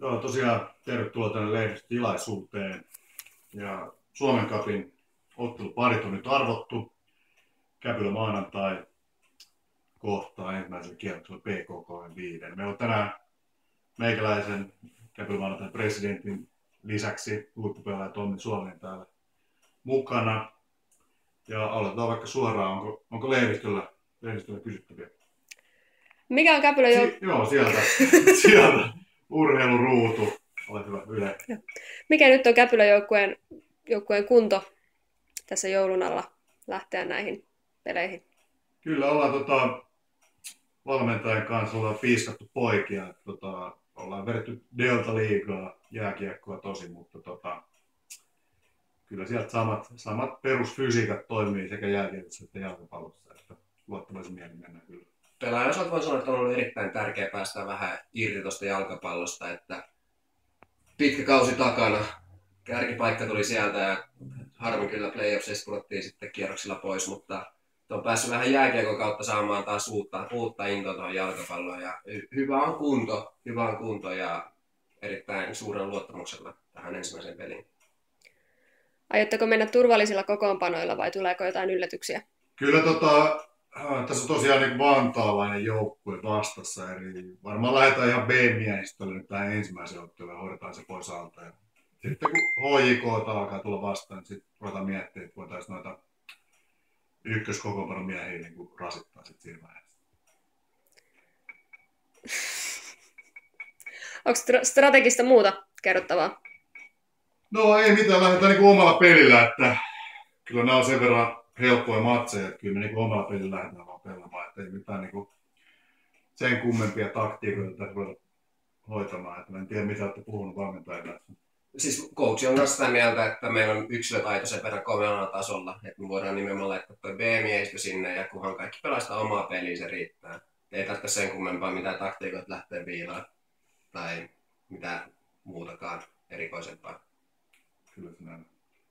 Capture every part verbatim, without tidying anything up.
Joo, tosiaan tervetuloa tänne lehdistötilaisuuteen. Ja Suomen Cupin otteluparit on nyt arvottu. Käpylä maanantai kohtaa ensimmäisellä kierroksella P K K viiden. Meillä on tänään meikäläisen Käpylä maanantai presidentin lisäksi huippupelaaja Tommi Suominen täällä mukana. Ja aloitetaan vaikka suoraan, onko, onko lehdistöllä, lehdistöllä kysyttäviä? Mikä on Käpylä jo? Si- joo, sieltä, sieltä urheiluruutu. Ole hyvä, Yle. Mikä nyt on Käpylän joukkueen, joukkueen kunto tässä joulun alla lähteä näihin peleihin? Kyllä ollaan tota, valmentajan kanssa ollaan piiskattu poikia. Että, tota, ollaan vedetty Delta-liigaa, jääkiekkoa tosi, mutta tota, kyllä sieltä samat, samat perusfysiikat toimii sekä jääkiekossa että jalkapallossa. Että luottavaisin mielin mennään kyllä. Pelaajan osalta voin sanoa, että on ollut erittäin tärkeää päästä vähän irti tuosta jalkapallosta, että pitkä kausi takana, kärkipaikka tuli sieltä ja harmi kyllä playoffsista pudottiin sitten kierroksilla pois, mutta on päässyt vähän jääkiekon kautta saamaan taas uutta, uutta intoa tuohon jalkapalloon ja hyvä on kunto, hyvä on kunto ja erittäin suurella luottamuksella tähän ensimmäiseen peliin. Aiotteko mennä turvallisilla kokoonpanoilla vai tuleeko jotain yllätyksiä? Kyllä tota, tässä on tosiaan niin vantaalainen joukkue vastassa, eli varmaan lähdetään ihan B-miehistölle nyt tähän ensimmäiseen otteluun ja hoidetaan se pois alta. Ja sitten kun H J K alkaa tulla vastaan, niin sitten ruvetaan miettimään, että voitaisiin noita ykköskokoonpanon miehiä niin kuin rasittaa sitten siinä vaiheessa. Onko stra- strategista muuta kerrottavaa? No ei mitään, lähdetään niin kuin omalla pelillä, että kyllä nämä on sen verran helppoja matseja, että kyllä me niin kuin omalla pelillä lähdetään vaan pelaamaan, että ei mitään niin kuin sen kummempia taktiikoita tässä voida hoitamaan, että mä en tiedä mitä olette puhunut valmentajille. Siis coach on myös sitä mieltä, että meillä on yksilötaito sen verran kovalla tasolla, että me voidaan nimenomaan laittaa tuo B-miehistö sinne ja kunhan kaikki pelaa omaa peliä, se riittää. Ei tarvitse sen kummempaa mitään taktiikoita lähteä viilaan tai mitään muutakaan erikoisempaa. Kyllä se näin.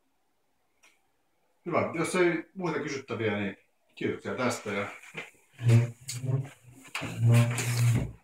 Hyvä. Jos ei muita kysyttäviä, niin kiitoksia tästä. Ja